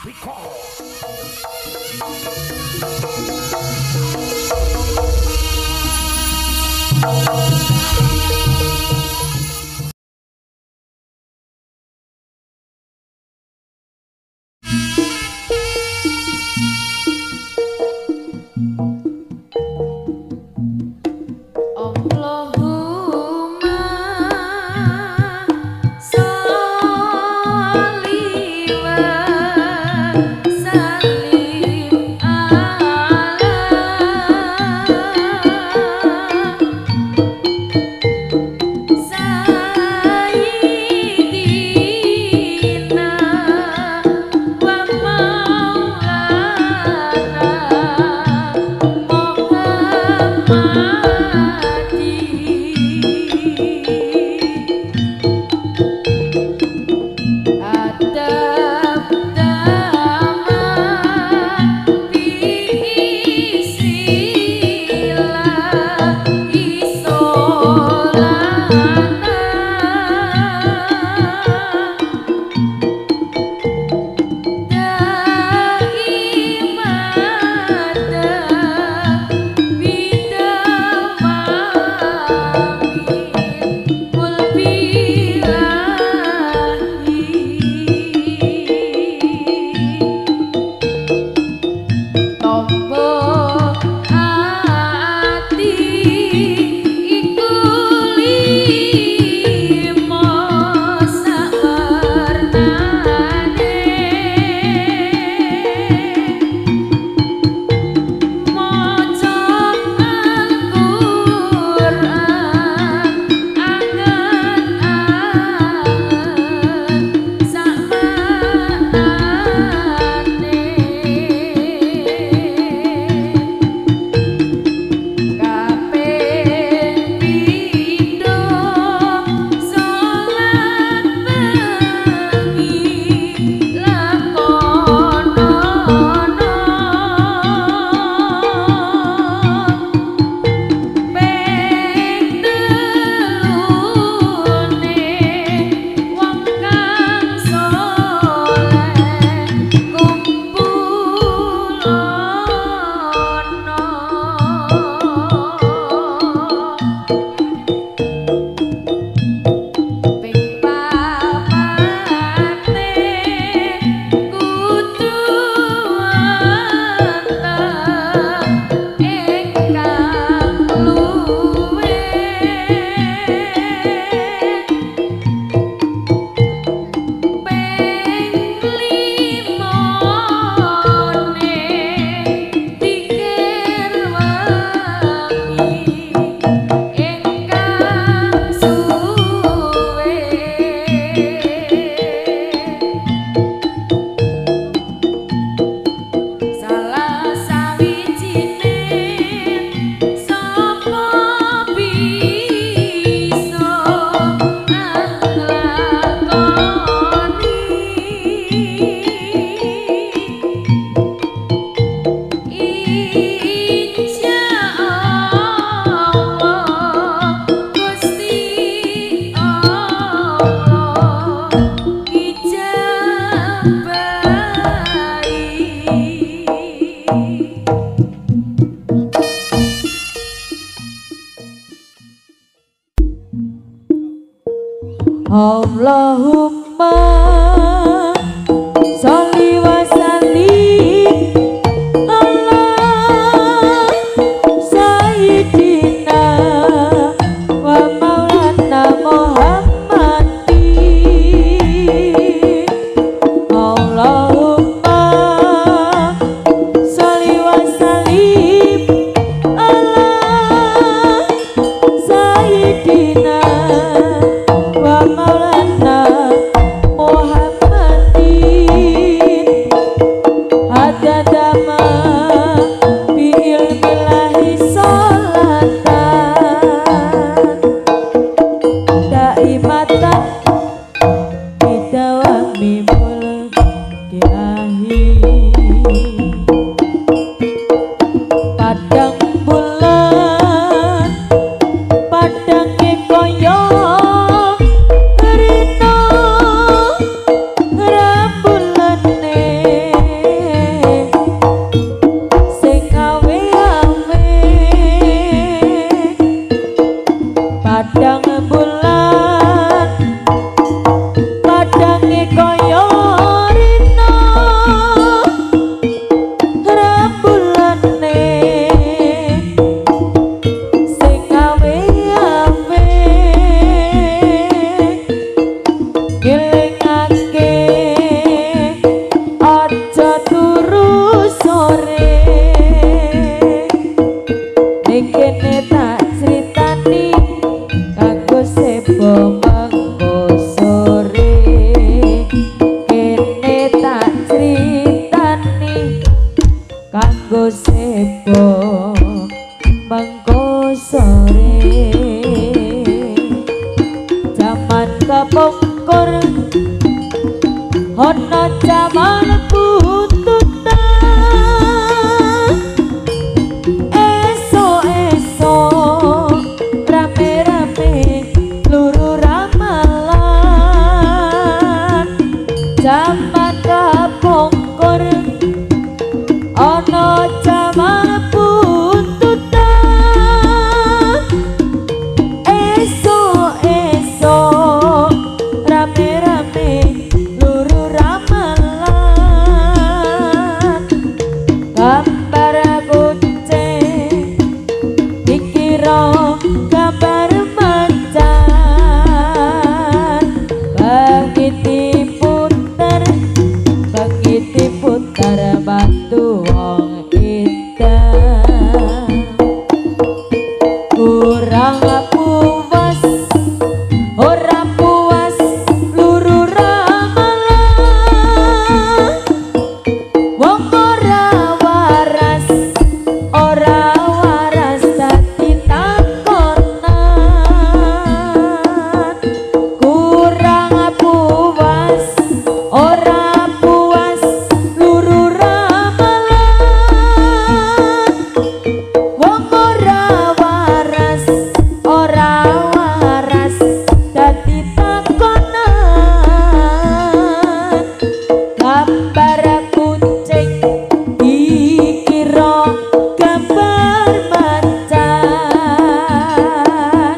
Allahumma sholli wa sallim ala sayyidina wa maulana Muhammadin. Allahumma sholli wa sallim ala sayyidina wa maulana Muhammadin. Hadada ma bi ilmillahi sholatan daimatan bidawami mulkilahi. Padang bulan padange koyo rino rambulane kaya rina rembulane sing awe-awe ngelingake aja turu sore ning kene tak critani kanggo sebo mengko sore kene tak critani kanggo sebo mengko sore jaman kepungkur ana jaman buntutan esok-esok rame-rame luru ramalan jaman kepungkur ana jaman buntutan esok-esok rame-rame luru ramalan gambar kucing dikira gambar macan bangiti putar batu wong edan kurang puas ora puas luru ramalan wong ora waras dadi takonan kurang puas ora puas luru ramalan wong ora waras dadi takonan gambar kucing dikira gambar macan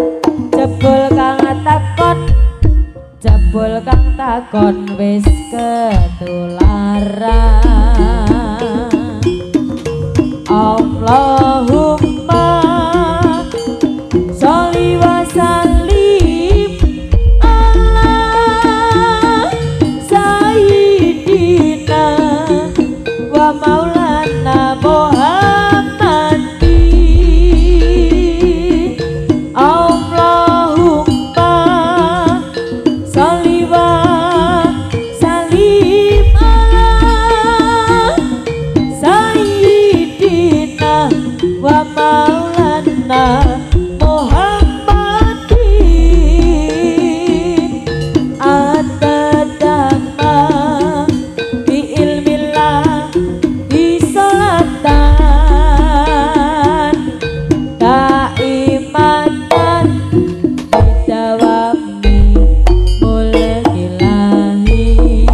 jebul kang takon wis ketularan Allahumma sholli wa sallim ala sayyidina wa maulana Muhammadin Allahumma sholli wa sallim ala sayyidina wa maulana Muhammadin atadama bi ilmillah di salatan daimatan bidawami mulkilahi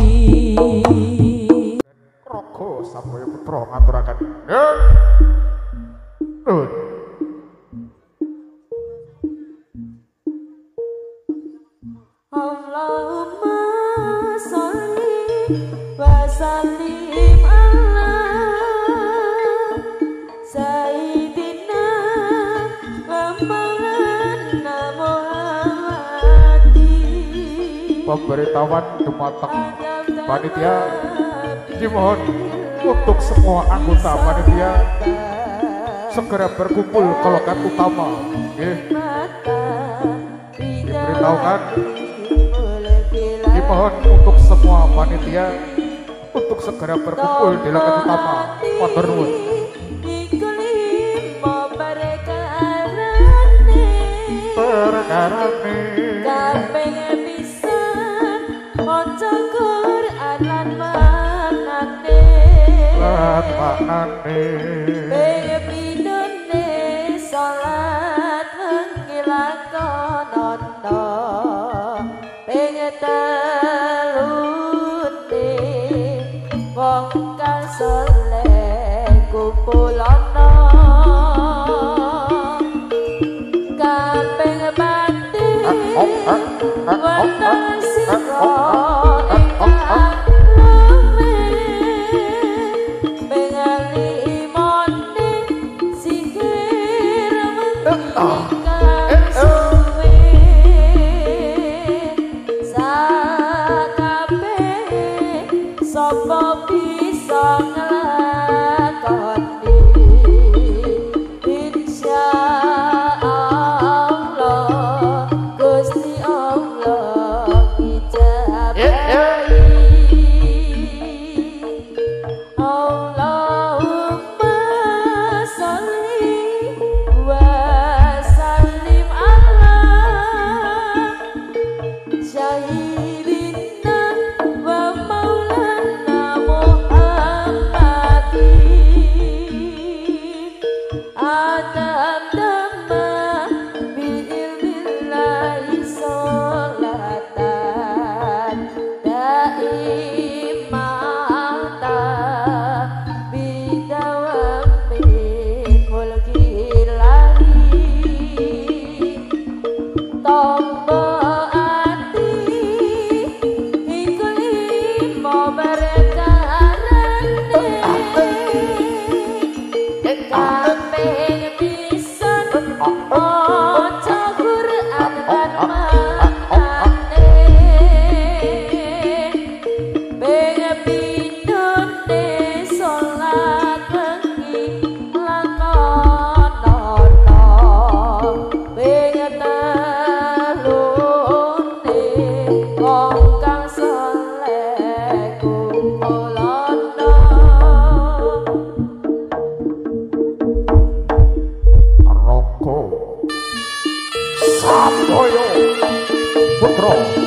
Roko Samoyo Putra ngaturaken. Allahumma sholli wa sallim ala sayyidina wa maulana Muhammadin Pemberitahuan dumateng panitia dimohon untuk semua anggota panitia segera berkumpul ke loket utama. Diberitahukan dimohon untuk semua panitia untuk segera berkumpul di loket utama. Motor nuwun. Perkarane kabeh pisan maca Quran lan maknane pengen pidone salat ngilakonono pengen telune wong kang saleh kumpulono kabeh bakti wonten sira bisa nglakoni insya Allah Gusti Allah ijabahi Allahumma sholli wa sallim ala Sayyidina wa maulana Muhammadin adadama bi'ilmillahi sholatan daimatan bidawamin mulkilahi tombo ati iklim berkarane kabeh pisan maca Quran lan maknane bepindone salat wengi lakonono bengelune wong kang saleh kumpulono Roko Saboyo Putra